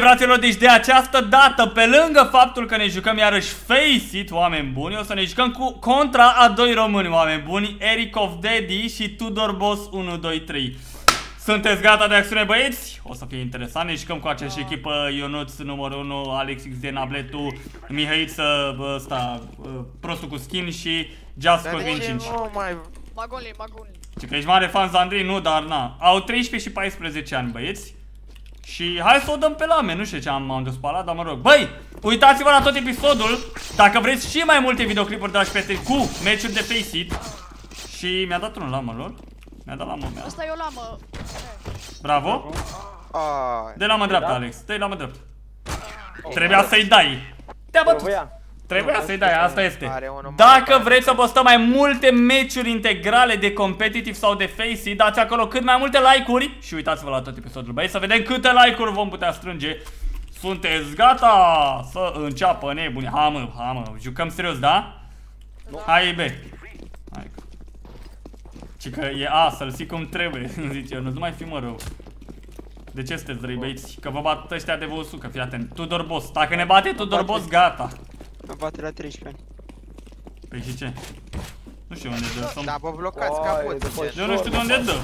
fraților, deci de această dată, pe lângă faptul că ne jucăm iarăși Face It, oameni buni, o să ne jucăm contra a doi români, oameni buni, Eric of Daddy și Tudor Boss 1, 2, 3. Sunteți gata de acțiune, băieți? O să fie interesant, ne jucăm cu aceeași echipă, Ionuț numărul 1, Alex XD, Nabletu, Mihăiță, ăsta, prostul cu skin și Just Cosmin 5. Magoli. Și că ești mare fan Zandrei, nu, dar na. Au 13 și 14 ani, băieți. Și hai să o dăm pe lame, nu știu ce am dus pe ala, dar mă rog. Băi, uitați-vă la tot episodul, dacă vreți și mai multe videoclipuri, dragi prieteni, cu meciuri de Face It. Și mi-a dat unul lamă, lor. Mi-a dat lamă mea. Asta e o lamă. Bravo. Dă-i lamă dreaptă, Alex, dă-i lamă dreaptă. Trebuia să-i dai. Te-a bătut. Trebuia să-i dai, asta este. Dacă vreți să postăm mai multe meciuri integrale de competitive sau de Face It, dați acolo cât mai multe like-uri. Și uitați-vă la tot episodul, băi, să vedem câte like-uri vom putea strânge. Sunteți gata să înceapă nebuni? Ha mă, jucăm serios, da? Hai, B. Hai. Și că e A, să-l ții cum trebuie, zice eu, nu mai fi mă rău. De ce sunteți răi, băieți? Că vă bat ăștia de văsucă, fii atent. Tudor Boss, dacă ne bate Tudor Boss, gata. Mă bate la 13 ani. Păi și ce? Nu știu unde dă. Da, vă blocați capot. Eu nu știu de unde dă.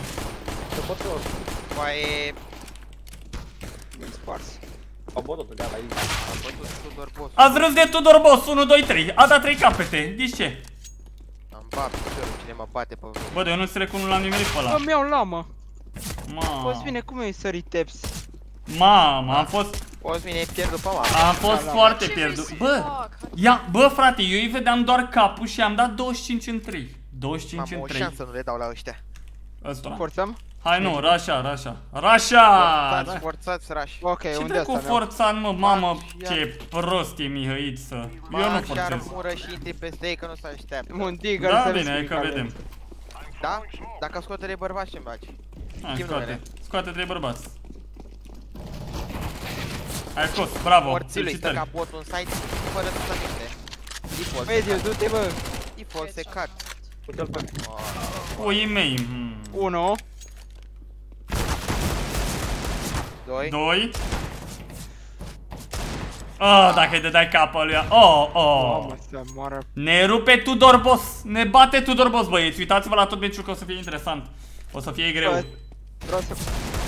Păi... Mi-am spars. A bătut Tudor Boss. Ați râs de Tudor Boss, 1, 2, 3. A dat 3 capete. Dici ce? Am bat, cine mă bate pe mine. Bă, de eu nu înțeleg cum nu l-am nimerit pe ăla. Bă, mi-au lamă. Poți Mamă. bine, cum ai sărit teps? Mamă, am fost... Poți bine, e pierdut pe mama. Am fost foarte pierdut. Bă, frate, eu îi vedeam doar capul și am dat 25 în 3. 25 în 3. Am o șansă, nu le dau la ăștia. Ăsta. Forțăm? Hai nu, Rasha! Forțați, Rash. Ok, Ce unde dracu asta forțat, mă, mamă, ce prost e Mihăiță. Eu nu forțez. Armură și intri peste ei că nu se așteaptă. Un digger. Da, bine, hai că vedem. Da? Dacă scoate 3 bărbați, ce-mi bagi? Hai, scoate 3 bărbați. Ai scos, bravo, Morții lui, stă felicitări. ca botul în site, fără să se minte. Default, Băi, eu, du-te, bă. default, se cad. Puii mei. 1. 2. 2. Oh, dacă îi dădeai capul lui. Oh. Mamă, să moară. Ne rupe Tudor Boss. Ne bate Tudor Boss, băieți. Uitați-vă la tot meciul că o să fie interesant. O să fie greu. Vreau să...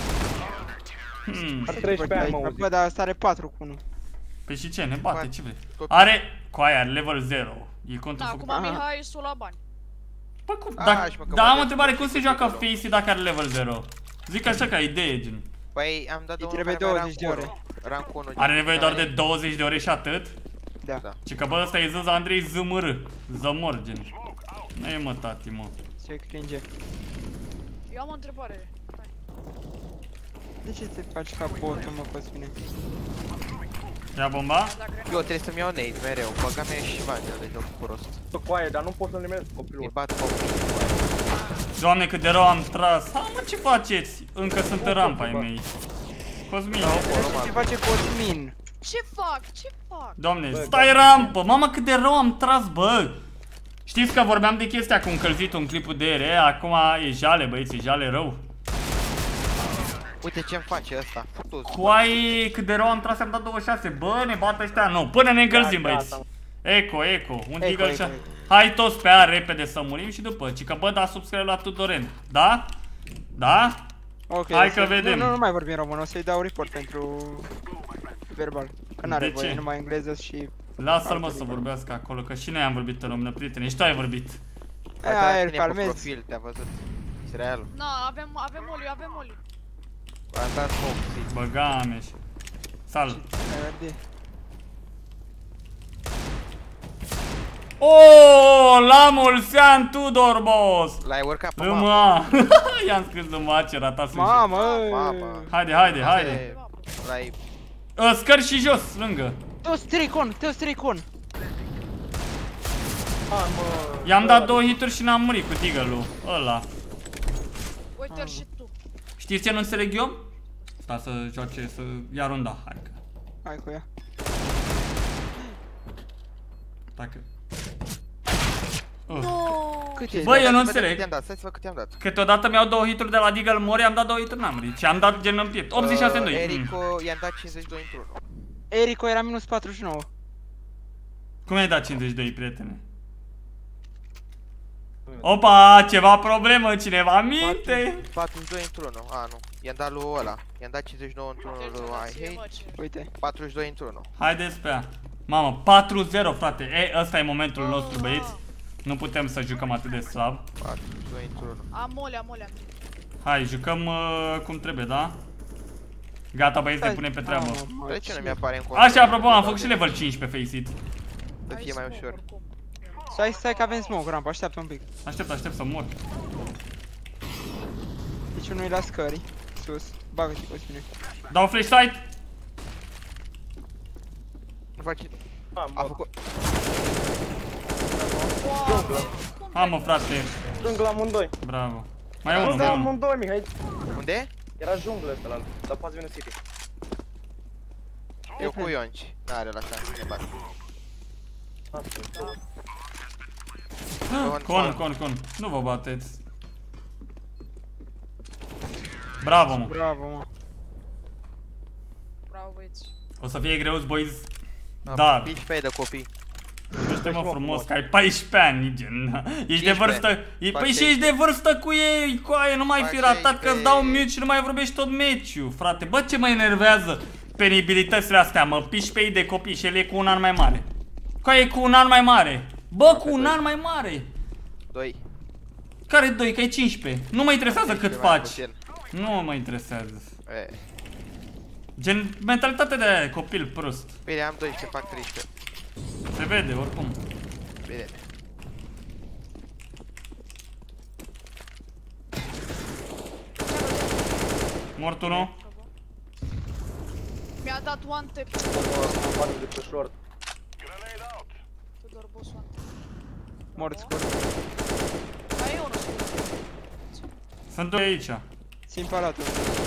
Ar 13 ani, mă. Bă, dar asta are 4 cu 1. Păi și ce? Ne bate, ce vrei? Are, coaia, level 0. E contrafăcut. Da, acum Mihai sunt la bani. Păi cum? Da, am o întrebare, cum se joacă Face It dacă are level 0? Zic așa ca idee, gen. Păi am dat trebuie 20 de ore. Rank 1. Are nevoie doar de 20 de ore și atât? Da. Și că bă, ăsta e zăza Andrei ZMR. Zămor, gen. Nu e mă, tati, mă. Ce cringe. Eu am o întrebare. De ce te faci ca botul, mă, Cosmine? Ia bomba? Eu trebuie să-mi iau nade mereu, băga mea și bani de joc prost. Bă, coaie, dar nu pot să-l nimeresc copilul. Îi bat copilul. Doamne, cât de rău am tras. Ha, mă, ce faceți? Încă sunt în rampa ai mei. Cosmin. Ce face Cosmin? Ce fac? Ce fac? Doamne, stai rampă. Mamă, cât de rău am tras, bă. Știți că vorbeam de chestia cu încălzitul în clipul de ere. Acum e jale, băieți, e jale rău. Uite ce-mi face ăsta. Coai, cât de rău am tras, am dat 26. Bă, ne bat ăștia, nu. Până ne încălzim, băieți. Eco. Un Deagle și... Hai toți pe A repede să murim și după. Ci că bă, da subscribe la Tudoren. Da? Da? Ok, hai că vedem. Nu mai vorbim român, o să-i dau report pentru verbal. Că n-are voie, numai engleză și... Lasă-l mă să vorbească acolo, că și noi am vorbit în română, prieteni. Și tu ai vorbit. Aia, el calmezi. Te-a văzut. Israelul. Na, avem oliu. Am dat foc. Băga mea și... Sal. Oh, la mulți ani, Tudor Boss! L-ai urcat pe mama. I-am scris lumea ce rata. Mamă! Haide. L-ai... Scări și jos, lângă. Te-o stricon! I-am dat 2 hituri și n-am murit cu Deagle-ul ăla. Uite-l și tu. Știți ce nu înțeleg eu? Sta să joace, să ia runda, hai cu ea. Dacă... Cât e? Băi, eu nu Stai să vedem înțeleg. cât i-am dat, stai să văd cât i-am dat. Câteodată mi-au 2 hituri de la Deagle mori, am dat 2 hituri n-am murit. Și am dat gen în piept. 86 în 2. Erico i-am dat 52 într-unul. Erico era minus 49. Cum ai dat 52, prietene? Opa, ceva problemă, cineva minte? 42 într-unul, a nu. I-am dat lui ăla. I-am dat 59 într-unul lui I Hate. Uite. 42 într-unul. Haideți pe ea. Mamă, 4-0, frate. E, ăsta e momentul nostru, băieți. Nu putem să jucăm atât de slab. 42 într-unul. Am mole. Hai, jucăm cum trebuie, da? Gata, băieți, ne punem pe treabă. De ce nu mi-apare în cont? Așa, apropo, am făcut și level 5 pe Face It. Să fie mai ușor. Stai că avem smoke, rampa, așteaptă un pic. Aștept să mor. Deci unul-i la scări, sus. Bagă-te cu mine. Dau flash sight. Nu faci... A făcut... Am mă, frate. Junglă amândoi. Bravo. Mai e unul, Junglă mai e unul. amândoi, Mihai. Unde? Era junglă ăsta la dar poate vine City. Eu cu Ionci. N-are la șansă să ne bag. Con. Nu vă bateți. Bravo, mă. Bravo, mă. Bravo, băieți. O să fie greu, boys. Da. 15 de copii. Ești mă frumos, că ai 14 ani, gen. Ești de vârstă. Păi și ești de vârstă cu ei, cu aia, nu mai fi ratat că-ți dau mute și nu mai vorbești tot meciul, frate. Bă, ce mă enervează penibilitățile astea, mă, piși pe ei de copii și el e cu un an mai mare. Că e cu un an mai mare. Bă, cu un an mai mare. 2. Care 2? Că e 15. Nu mă interesează cât faci. Nu mă interesează. Gen, mentalitate de copil prost. Bine, am 12, fac 13. Se vede, oricum. Bine. Mort unul. Mi-a dat one tap. Am bani de pe short. Tudor boss one tap. Mort scurt. Mai e unul. Sunt doi aici. Țin palatul.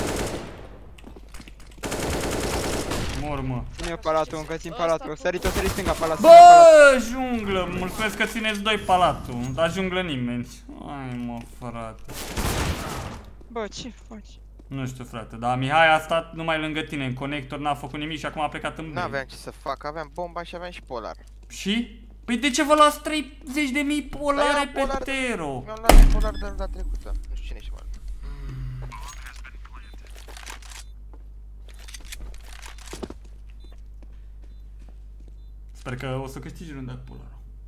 Mor, mă. Ține palatul, încă țin palatul. Sărit stânga, palat. Bă, junglă, mulțumesc că țineți 2 palatul. Dar junglă nimeni. Hai, mă, frate. Bă, ce faci? Nu știu, frate, dar Mihai a stat numai lângă tine în conector, n-a făcut nimic și acum a plecat în B. N-aveam ce să fac, aveam bomba și aveam și polar. Și? Păi de ce vă luați 30.000 polare pe Tero? Mi-am luat polar de data trecută. Nu știu cine și mai. Sper că o să câștigi rândă polarul.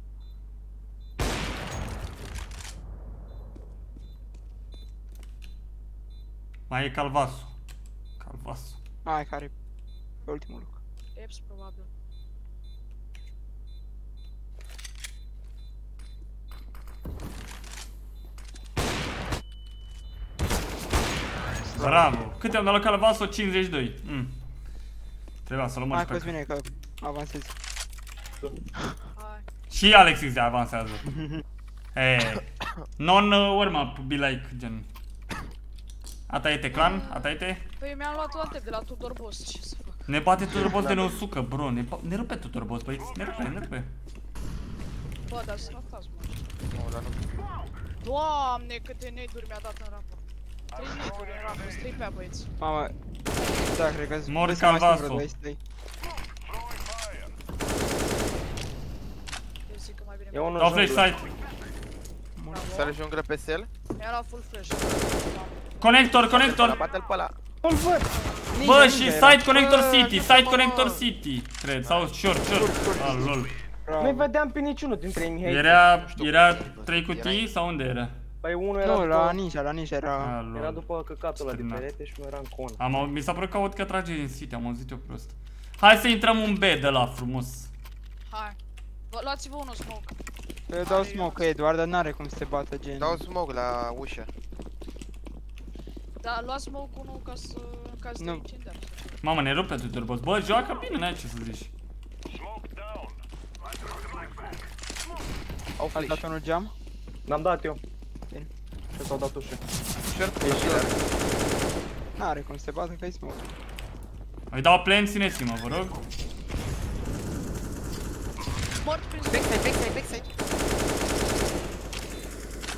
Mai e Calvasu. Hai, care pe ultimul loc. Eps, probabil. Bravo! Cât am dat la Calvasu? 52. Trebuia să luăm Hai, pe... cu mine că avansezi. Hai. Și Alexis se avansează. Non-warm-up, be like, gen. Ata este clan? Ata este? Păi mi-am luat one tap de la Tudor boss, ce să fac? Ne bate Tudor Boss de ne usucă, bro. Ne rupe Tudor Boss, băieți. Ne rupe. Bă, dar să ratați, mă. Nu, dar nu. Doamne, câte nade-uri mi-a dat în rampă. 3 nade-uri în rampă, 3 pe-a, băieți. Mamă. Da, cred că Mor vezi că mai sunt Calvasu. vreo 2-3. Eu zic că mai bine. E unul Dau flash junglă. site. Să-l junglă pe sel? Mi-a luat full flash. Conector. Bate-l pe ăla. Nu-l văd! Bă, și site connector city, cred, sau short. Ah, lol. Nu-i vedeam pe niciunul dintre ei, Mihai. Era 3 cutii sau unde era? Păi unul era Nu, la după... ninja era... Ah, Era lol. după căcatul ăla de Stârnat. perete și nu era în con. Mi s-a părut că aud că trage din city, am auzit eu prost. Hai să intrăm un B de la frumos. Hai. Luați-vă unul smoke. Eu dau smoke, Eduard, dar n-are cum să se bată gen. Dau smoke la ușă. Da, luați smoke unul ca să te incendar. Mamă, ne rupe Tudor Boss. Bă, joacă bine, n-ai ce să zici. Au Ați flash. dat unul geam? N-am dat eu. Bine. Și s-au dat ușă. Short pe killer. N-are cum să se bată că e smoke. Îi dau plan, țineți-mă, vă rog. Mort prin Backside.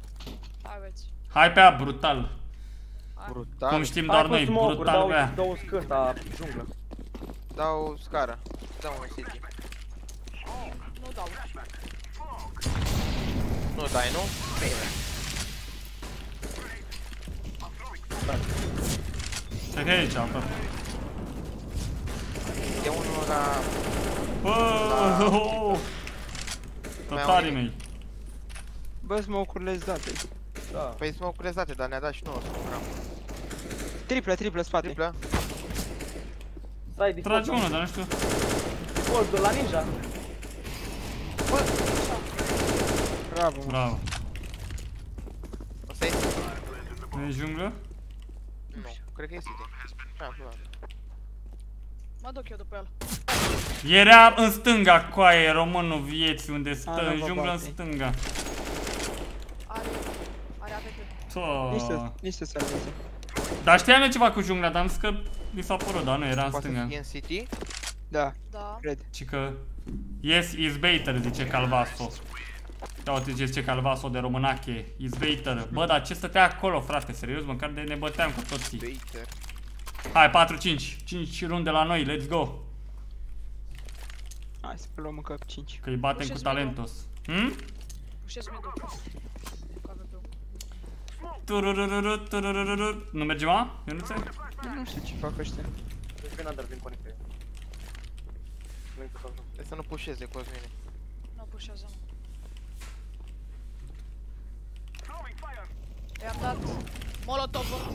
Hai, băieți. Hai pe A, brutal. Brutal. Cum știm doar noi, brutal pe A. Dau scânta, junglă. Dau scara. Dau un city. Nu dau. Nu dai, nu? Bine. Cred că e aici, apă. E unul la... Băă, tătarii mei. Bă, smoke-urile-s date. Da. Păi smoke-urile date, dar ne-a dat și nouă smoke. Triplă, spate. Triplă? Stai, Tragi unul, dar nu știu. default la ninja. Bravo. Bravo. O să iei? Nu e junglă? Nu, cred că e city. Mă duc eu după el. Era în stânga, coaie, românul vieții, unde stă, în junglă în stânga. Are AVP. Nici să salveze. Dar știam eu ceva cu jungla, dar am zis că mi s-a părut, dar nu, era în Poate să stânga. fie în city? Da, Da. cred. Și că yes, is better, zice Calvaso. Da, uite, zice Calvaso de românache, is better. Bă, dar ce stătea acolo, frate, serios, măcar de ne băteam cu toții. Better. Hai, 4-5, 5 runde la noi, let's go. Hai să luăm încă 5. Că îi batem cu talentos. Pușesc mid-ul. Cu AVP-ul. Tururururu. Nu merge, ma? Ionuțe? Nu știu ce fac ăștia. Deci vin under, vin conecte. Trebuie să nu pușeze Cosmine. Nu pușează. I-am dat molotov-ul.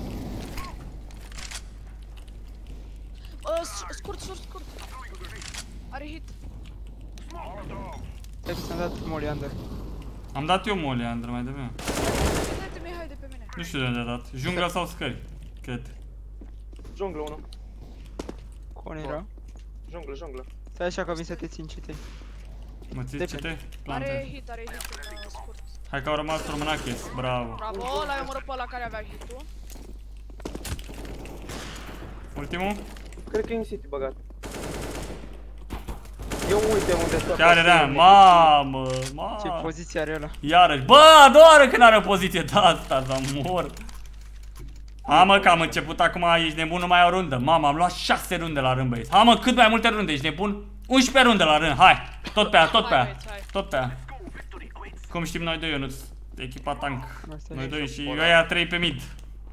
Scurt. Are hit. Trebuie să-mi dat molly under. Am dat eu molly, Andră, mai devreme. Dă-te Mihai de pe mine. Nu știu de unde a dat. Jungla sau scări? Cred. Junglă unul. Con era. Junglă. Stai așa că vin să te țin ce te. Mă ții ce te? Are Plante. hit scurt. Hai că au rămas românaches, bravo. Bravo, l-ai omorât pe ăla care avea hit-ul. Ultimul? Cred că e în city băgat. Eu uite unde stă. Chiar era, mamă. Ce poziție are ăla? Iarăși, bă, a doua oară când are o poziție de asta, să mor. Mamă, că am început acum, ești nebun, nu mai o rundă. Mamă, am luat 6 runde la rând, băieți. Mamă, cât mai multe runde, ești nebun? 11 runde la rând, hai. Tot pe aia. Cum știm noi doi, Ionuț? Echipa tank. Noi doi și ăia 3 pe mid.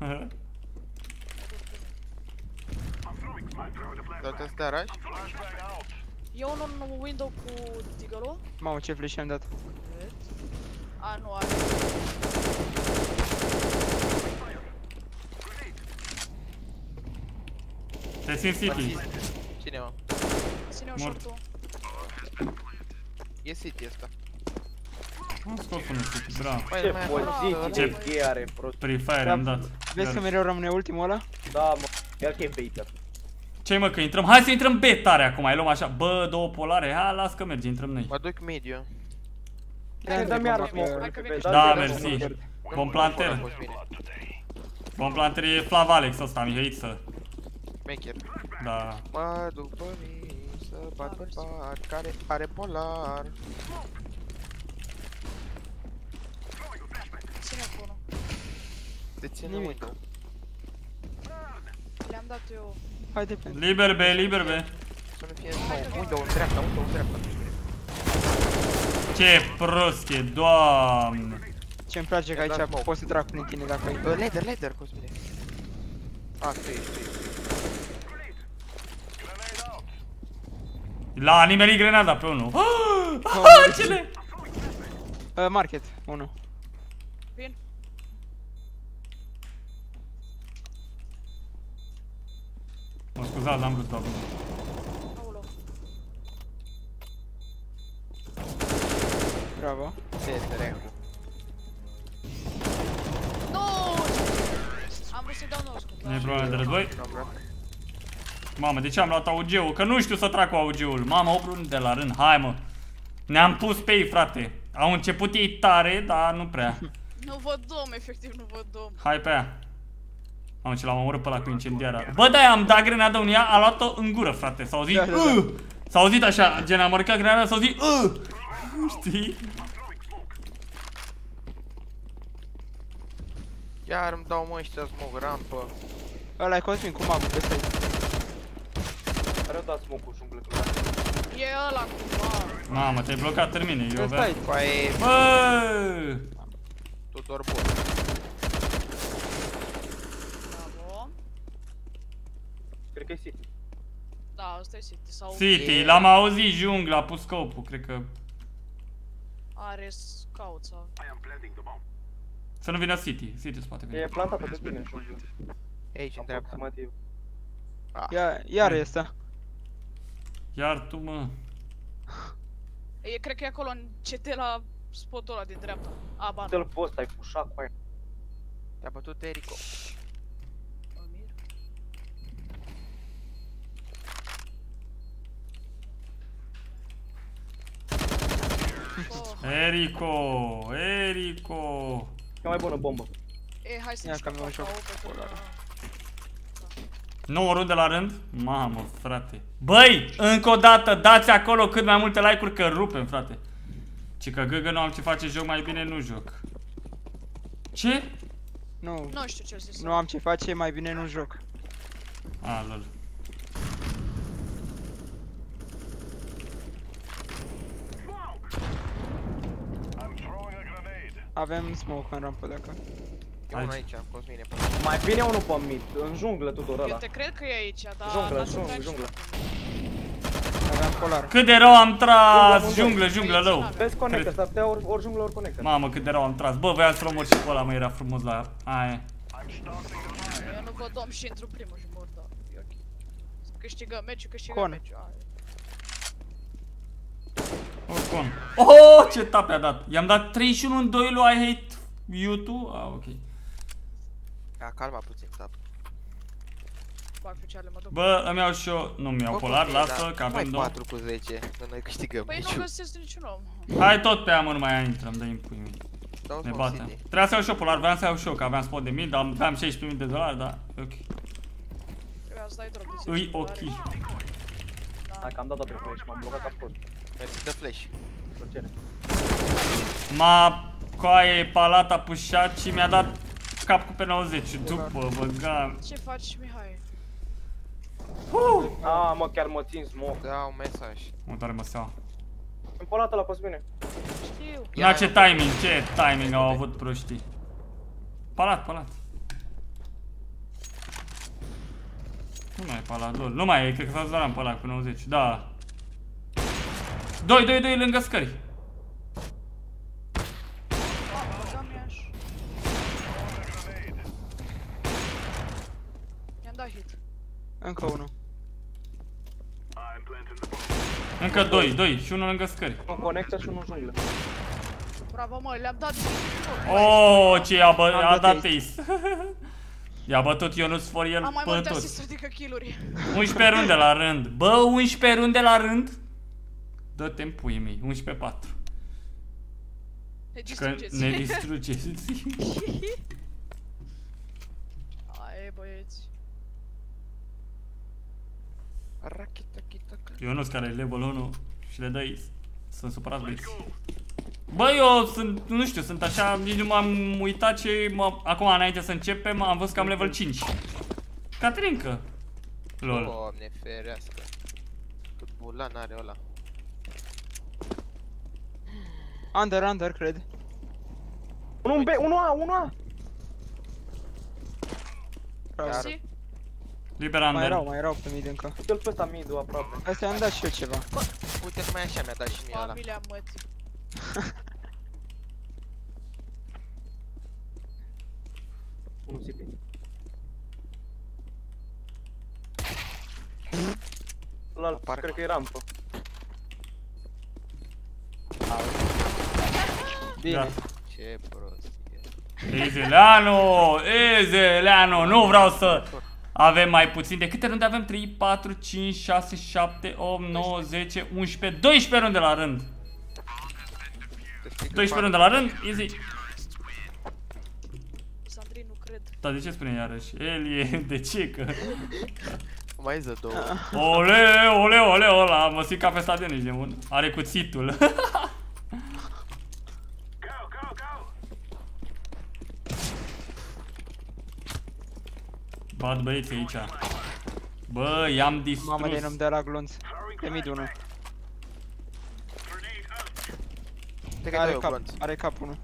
Dar te stai arași? E unul în window cu Deagle-ul. Mamă, ce flash am dat. A, nu are. Te țin City. Cine, mă? Ține-o short-ul. E city ăsta. Am scos unul City, bravo. Ce poziție, ce are prost. Free Fire am dat. Vezi că mereu rămâne ultimul ăla? Da, mă, iar că e baiter. Ce mă, că intrăm? Hai să intrăm B tare acum, ai luăm așa. Bă, două polare, hai, las că merge, intrăm noi. Mă duc mediu. Da, mersi. Vom planter. Vom planter e Flavalex ăsta, Mihăiță. Maker. Da. Mă duc pe mine să bat bărbat care are polar. Ține cu unul. Te ține window. Le-am dat eu. Hai depinde. Liber B. Să nu fie window în dreapta, Ce prost e, doamne. Ce-mi place că aici poți să trag prin tine dacă ai. Ladder, Cosmine. A, tu ești. La nimeni grenada pe unul. Cele! Market, 1. Vin. Mă scuzați, n-am vrut doar. Aolo. Bravo. Ce este reacul? Nu! Am vrut trebuie să-i dau noscul. Nu e probleme de război. Mamă, de ce am luat AUG-ul? Că nu știu să trag cu AUG-ul. Mamă, 8 de la rând, hai mă. Ne-am pus pe ei, frate. Au început ei tare, dar nu prea. Nu văd dom, efectiv nu văd dom. Hai pe aia. Mamă, ce l-am omorât pe ăla cu incendiara. Bă, da, am dat grenada în ea, a luat-o în gură, frate. S-a auzit, s-a auzit așa, gen am marcat grenada, s-a auzit, știi? Iar îmi dau mă ăștia smog rampă. Ăla e Cosmin cu magul peste aici. Are dat smoke-ul junglă. E ăla cumva. Mamă, te-ai blocat, termine, eu Ăsta e. Coaie, bă! Tudor bun. Bravo. Cred că e City. Da, ăsta e City. Sau City, l-am auzit, jungla, a pus scopul, cred că... are scout sau... Să nu vină City, City spate vine. E plantată pe tine în junglă. Aici, în dreapta. Aproximativ. Iar este. Iar tu, mă. E, cred că e acolo în CT la spotul ăla din dreapta. A, ba, Dă-l pe ăsta, ai pușat cu aia. Te-a bătut Erico. Erico, Erico. Cea mai bună bombă. E, hai să Ia ne că mi-o joc. 9 runde la rând? Mamă, frate. Băi, încă o dată, dați acolo cât mai multe like-uri că rupem, frate. Ci că găgă nu am ce face, joc mai bine, nu joc. Ce? Nu. Nu știu ce zis. Nu am ce face, mai bine nu joc. A, lol. Avem smoke în rampă dacă. E unul aici, Cosmine. Mai bine unul pe mid, în junglă Tudor ăla. Eu te cred că e aici, dar... Junglă, junglă. Aveam polar. Cât de rău am tras! Junglă, low. Vezi conectă, s-ar putea ori junglă, ori conectă. Mamă, cât de rău am tras. Bă, voiam să-l omor și pe ăla, mă, era frumos la aia. Eu nu văd dom și intru primul și mor, dar e ok. Câștigăm meciul, Hai. Oricum. Oh, ce tap a dat. I-am dat 31 în 2 lui I hate YouTube. Ah, ok. Ia, calma puțin, tap. Bag picioarele, mă duc. Bă, îmi iau și eu, nu mi iau polar, lasă că avem două. 4 cu 10, că noi câștigăm Păi nu meciul. găsesc niciun om. Hai tot pe ea, mă, nu mai intrăm, dă-i în pui mei. Dau Ne Smoke batem. City. Trebuia să iau și eu polar, vreau să iau și eu, că aveam spot de mil, dar aveam 16.000 de dolari, dar ok. Trebuia să dai drop de 10 Îi ok. Hai că am dat pe flash, m-am blocat ca prost. Mersi de flash. Plăcere. M-a coaie palata pușat și mi-a dat cap cu pe 90 și după, băgam. Ce faci, Mihai? Mă, chiar mă țin smoke. Da, un mesaj. Mă doare măseaua. În polată la Cosmine. Știu. La ce timing, ce timing au avut proștii. Palat. Nu mai e palat, lol. Nu mai e, cred că s-a zărat în palat cu 90, da. 2 lângă scări. I-am dat hit. Încă unul. Încă 2 și unul lângă scări. Un conectă și unul junglă. Bravo, mă, le-am dat Oh, ce a dat ace. I-a bătut Ionuț for el am mai pe multe toți. asisturi decât kill-uri. 11 runde la rând. Bă, 11 runde la rând? Dă-te-mi puii mei, 11-4. Ne Că distrugeți. ne distrugeți. Hai, băieți. Ionuț care e level 1 și le dă ace. Sunt supărat băieți. Bă, eu sunt, nu știu, sunt așa, nici nu m-am uitat ce, acum înainte să începem, am văzut că am level 5. Caterinca. Lol. Doamne ferească. Cât bulan are ăla. Under, cred. Unul B, 1A. Mersi. Liber Mai under. erau pe mid încă. Uite-l pe ăsta mid-ul aproape. Asta i-am dat și eu ceva. Uite numai așa mi-a dat și mie ăla. Familia mătii. Unul CP. Ăla, cred că e rampă. Bine. Da. Ce prostie. Ezeleanu! Ezeleanu! Nu vreau să avem mai puțin. De câte runde avem? 3, 4, 5, 6, 7, 8, 9, 10, 11, 12 runde la rând. 12 runde la rând, easy. Sandrine, nu cred. Dar de ce spune iarăși? El e... De ce că... Mai ză două. Ole, ole, ole, ăla, mă simt ca pe stadion, ești de bun. Are cuțitul. Bat băieții aici. Bă, i-am distrus. Mamă, de nu-mi dă la glonț. E mid 1. Are cap 1.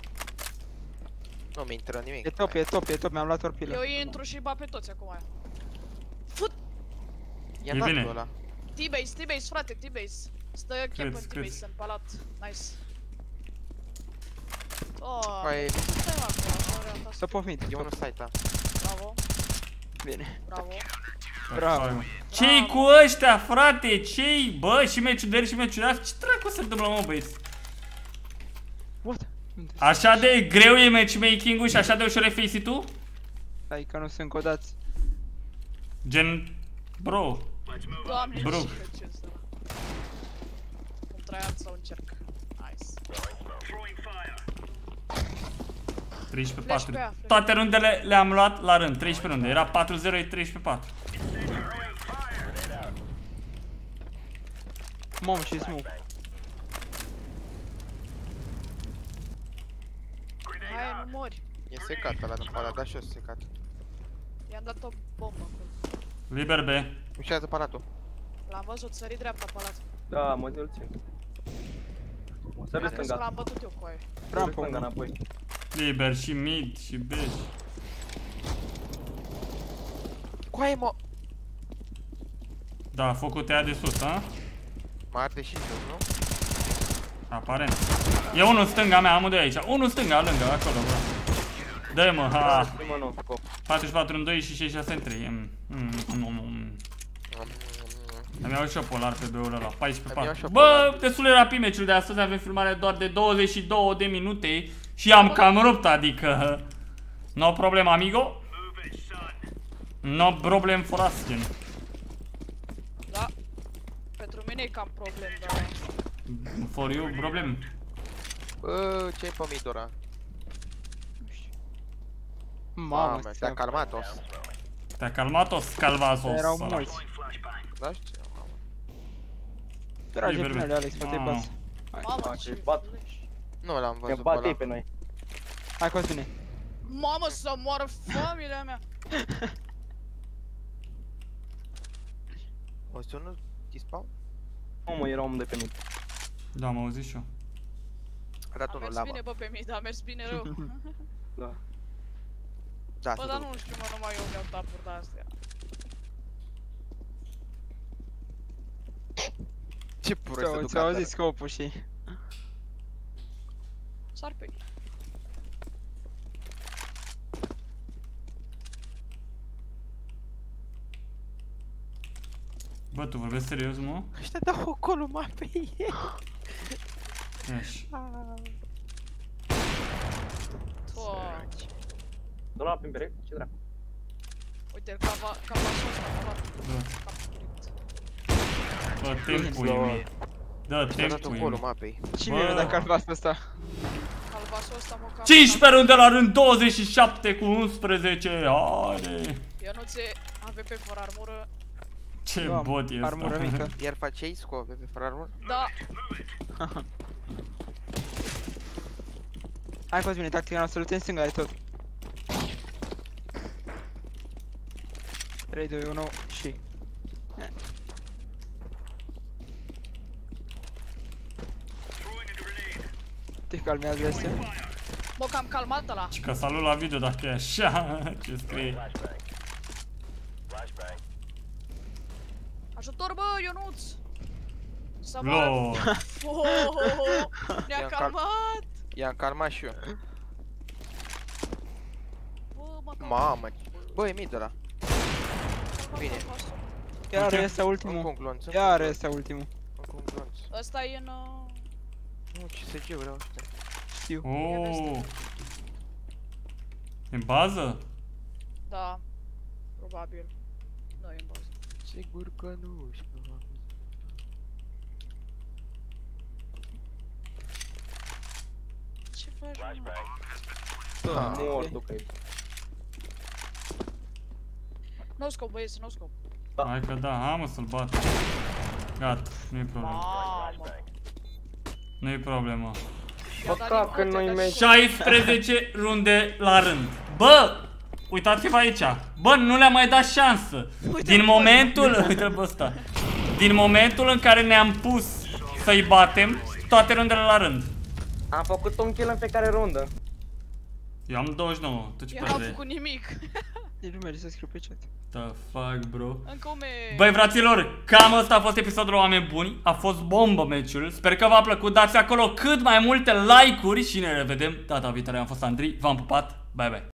Nu mi intră nimic. E top, mi-am luat torpilă. Eu intru și bat pe toți acum aia. I-am dat pe ăla. T-base, frate, T-base. Stă cap în T-base, în palat. Nice. Păi... Stai acolo, Stop off mid. E unul site-a. Bravo. Bine. Bravo. Ce-i cu ăștia, frate? Ce-i? Bă, și meciul de ieri și meciul de azi? Ce dracu se întâmplă, mă, băieți? What? Așa de greu e matchmaking-ul și așa de ușor e face-it-ul? Stai că nu sunt codați. Gen... Bro. Doamne, bro. ce ăsta. Cum traiam sau încerc. Nice. 13-4. Toate rundele le-am luat la rând, 13 runde. Era 4-0, e 13-4. Mamă, ce smoke. Hai, nu mori. E secat ăla, dar a dat și eu secat. I-am dat o bombă acolo. Liber B. Ușează palatul. L-am văzut, sări dreapta palat. Da, mă zi-l țin. O să Cred că l-am bătut eu cu aia. Rampă înapoi. Liber și mid și B. Coaie, mă! Da, focul te ia de sus, a? Mă arde și jos, nu? Aparent. E unul stânga mea, amândoi aici. Unul stânga, lângă, acolo, bă. Dă-i, mă, ha! 44 în 2 și 66 în 3. Îmi iau și eu polar pe B-ul ăla, 14-4. Bă, destul de rapid meciul de astăzi, avem filmare doar de 22 de minute și am cam rupt, adică... No problem, amigo. No problem for us, gen. Da. Pentru mine e cam problem, dar... For you, problem. Bă, ce-i pe Midora? Mamă, te-a calmat-o. Te-a calmat-o, scalvasos. Erau mulți. Da, știu. Trage finele, Alex, poate-i bați. Mamă, ce bat. Nu l-am văzut Că pe ăla. bate pe noi. Hai, Cosmine. Mamă, să moară familia mea. O să unul T-spawn? Mamă, era om de pe mine. Da, am auzit și eu. A dat A unul mers lava. bine, bă, pe mine, a mers bine rău. Da. Da, Bă, dar nu știu, mă, numai eu mi-au tapuri de astea. Ce prost se duc. Ți-au auzit scopul și... Sar pe ei. Bă, tu vorbești serios, mă? Ăștia dau acolo mai pe ei. Ești. Toaci. Dă la prin perec? Ce dracu? Uite, cavasul ăsta, Da. Bă, timpul e mie. Da, timpul e mie. Cine e dat calvasul ăsta? Calvasul ăsta, mă, 15 runde la rând, 27 cu 11. Haide. Eu nu ți AVP fără armură. Ce bot e armură mică. ăsta? Iar faceai cu AVP fără armură? Da. Hai, Cosmine, tactica noastră, du-te în stânga de tot. 3, 2, 1 și... Te calmează astea? Bă, că am calmat ăla. Și că salut la video dacă e așa. Ce scrie? Ajutor, bă, Ionuț! Să Lo. Ne-a calmat! I-am calmat și eu. Bă, mă, Mamă. Bă, e mid ăla. Bine. Iar ăsta ultimul. Iar ăsta ultimul. Ăsta e în... Nu, ce SG-uri au ăștia. Știu. Oh. În bază? Da. Probabil. Nu e în bază. Sigur că nu știu. Ce faci, mă? Mor, ducă-i. No scope, băieți, no scope. Hai că da, hai mă să-l bat. Gata, nu-i problemă. Mamă. Nu-i problemă. Bă, că nu-i merge. 16 runde la rând. Bă! Uitați-vă aici. Bă, nu le-am mai dat șansă. Din momentul... Uite-l pe ăsta. Din momentul în care ne-am pus să-i batem, toate rundele la rând. Am făcut un kill în fiecare rundă. Eu am 29, tu ce Eu n-am făcut nimic. Nici nu merge să scriu pe chat. The fuck, bro. Încă o Băi, fraților, cam ăsta a fost episodul, oameni buni. A fost bombă meciul. Sper că v-a plăcut. Dați acolo cât mai multe like-uri și ne revedem data viitoare. Am fost Andrei, v-am pupat. Bye, bye.